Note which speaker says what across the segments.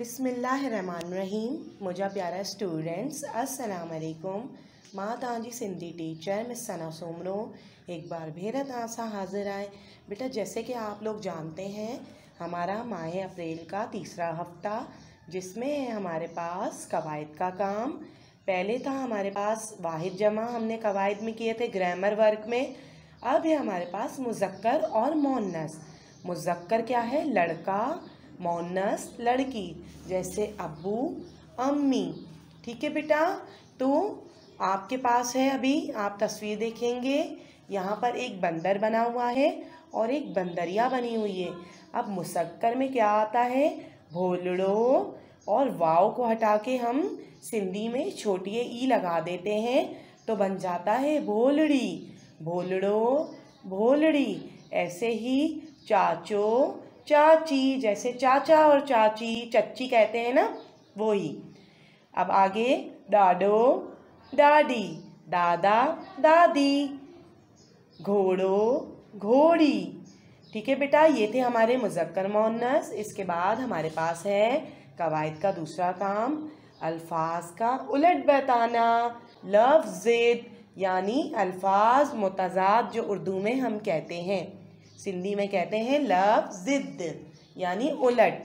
Speaker 1: बिस्मिल्लाहिर्रहमानिर्रहीम। मुझा प्यारा स्टूडेंट्स, अस्सलाम वालेकुम। माँ तव्हांजी सिंधी टीचर मिस सना सोमरो एक बार भेर तव्हां हाजिर आए। बेटा, जैसे कि आप लोग जानते हैं, हमारा माह अप्रैल का तीसरा हफ्ता, जिसमें हमारे पास कवायद का काम। पहले था हमारे पास वाहिद जमा, हमने कवायद में किए थे ग्रामर वर्क में। अब है हमारे पास मुज़क्कर और मोन्नस। मुज़क्कर क्या है? लड़का। मोन्नस लड़की, जैसे अब्बू, अम्मी। ठीक है बेटा, तो आपके पास है, अभी आप तस्वीर देखेंगे, यहाँ पर एक बंदर बना हुआ है और एक बंदरिया बनी हुई है। अब मुज़क्कर में क्या आता है? भोलड़ो, और वाव को हटा के हम सिंधी में छोटी ई लगा देते हैं तो बन जाता है भोलड़ी। भोलड़ो, भोलड़ी। ऐसे ही चाचो, चाची, जैसे चाचा और चाची, चच्ची कहते हैं ना, वो ही। अब आगे डाडो, डाडी, दादा, दादी, घोड़ो, घोड़ी। ठीक है बेटा, ये थे हमारे मुज़क्कर मोन्नस। इसके बाद हमारे पास है कवायद का दूसरा काम, अल्फाज का उलट बताना। लफ्ज़ यानी अल्फाज मुतज़ाद, जो उर्दू में हम कहते हैं, सिंधी में कहते हैं लफ्ज़ यानी उलट।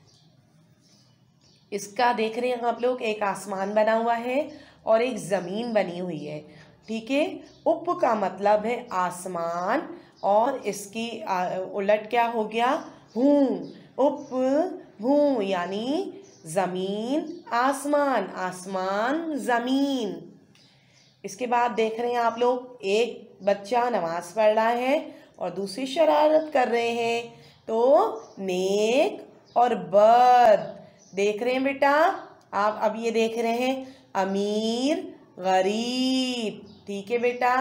Speaker 1: इसका देख रहे हैं आप लोग, एक आसमान बना हुआ है और एक ज़मीन बनी हुई है। ठीक है, उप का मतलब है आसमान, और इसकी उलट क्या हो गया? हूँ। उप हूँ यानी ज़मीन, आसमान, आसमान, ज़मीन। इसके बाद देख रहे हैं आप लोग, एक बच्चा नमाज़ पढ़ रहा है और दूसरी शरारत कर रहे हैं, तो नेक और बद। देख रहे हैं बेटा, आप अब ये देख रहे हैं अमीर, गरीब। ठीक है बेटा,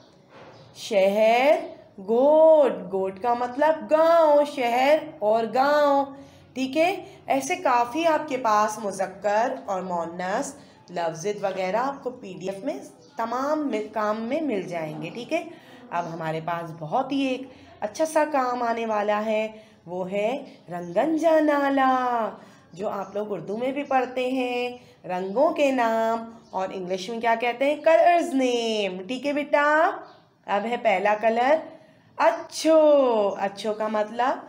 Speaker 1: शहर, गोट। गोट का मतलब गांव, शहर और गांव। ठीक है, ऐसे काफ़ी आपके पास मुज़क्कर और मोन्नस, लफ्ज़ वगैरह आपको पीडीएफ में तमाम काम में मिल जाएंगे। ठीक है, अब हमारे पास बहुत ही एक अच्छा सा काम आने वाला है, वो है रंगन नाला, जो आप लोग उर्दू में भी पढ़ते हैं, रंगों के नाम, और इंग्लिश में क्या कहते हैं? Colours name. ठीक है बेटा, अब है पहला कलर अच्छो। अच्छो का मतलब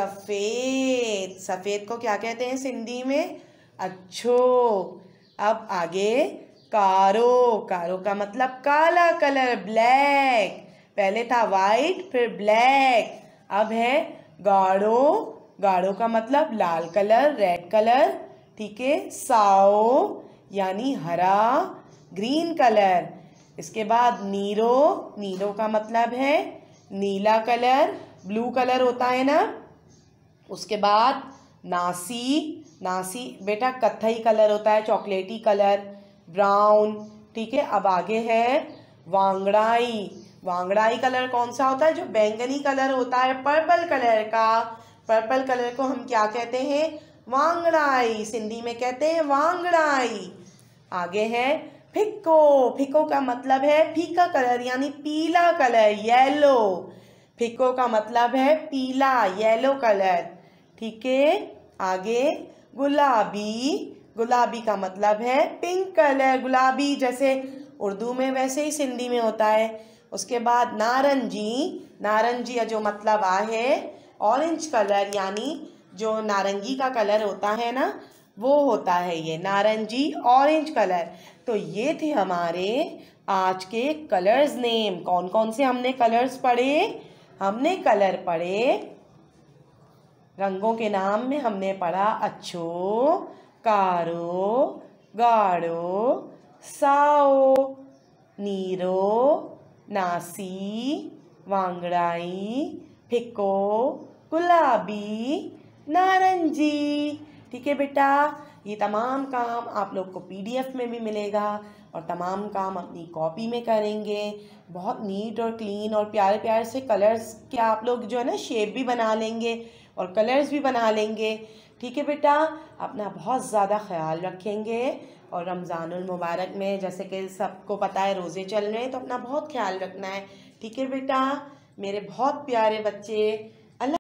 Speaker 1: सफ़ेद। सफ़ेद को क्या कहते हैं सिंधी में? अच्छो। अब आगे कारो। कारो का मतलब काला कलर, ब्लैक। पहले था वाइट, फिर ब्लैक। अब है गाढ़ो। गाढ़ो का मतलब लाल कलर, रेड कलर। ठीक है, साओ यानी हरा, ग्रीन कलर। इसके बाद नीरो। नीरो का मतलब है नीला कलर, ब्लू कलर होता है ना। उसके बाद नासी। नासी बेटा कत्थई कलर होता है, चॉकलेटी कलर, ब्राउन। ठीक है, अब आगे है वांगड़ाई। वांगड़ाई कलर कौन सा होता है? जो बैंगनी कलर होता है, पर्पल कलर का। पर्पल कलर को हम क्या कहते हैं? वांगड़ाई। सिंधी में कहते हैं वांगड़ाई। आगे है फिक्को। फिक्को का मतलब है फीका कलर, यानी पीला कलर, येलो। फिक्को का मतलब है पीला, येलो कलर। ठीक है, आगे गुलाबी। गुलाबी का मतलब है पिंक कलर, गुलाबी जैसे उर्दू में वैसे ही सिंधी में होता है। उसके बाद नारंगी। नारंगी जो मतलब है ऑरेंज कलर, यानी जो नारंगी का कलर होता है ना, वो होता है ये नारंगी, ऑरेंज कलर। तो ये थे हमारे आज के कलर्स नेम। कौन कौन से हमने कलर्स पढ़े? हमने कलर पढ़े, रंगों के नाम में हमने पढ़ा अच्छो, कारो, गाढ़ो, साओ, नीरो, नासी, वांगड़ाई, फिक्को, गुलाबी, नारंगी। ठीक है बेटा, ये तमाम काम आप लोग को पीडीएफ में भी मिलेगा और तमाम काम अपनी कॉपी में करेंगे। बहुत नीट और क्लीन और प्यारे प्यारे से कलर्स के आप लोग जो है ना शेप भी बना लेंगे और कलर्स भी बना लेंगे। ठीक है बेटा, अपना बहुत ज़्यादा ख्याल रखेंगे। और रमज़ानुल मुबारक में जैसे कि सबको पता है रोज़े चल रहे हैं, तो अपना बहुत ख्याल रखना है। ठीक है बेटा, मेरे बहुत प्यारे बच्चे।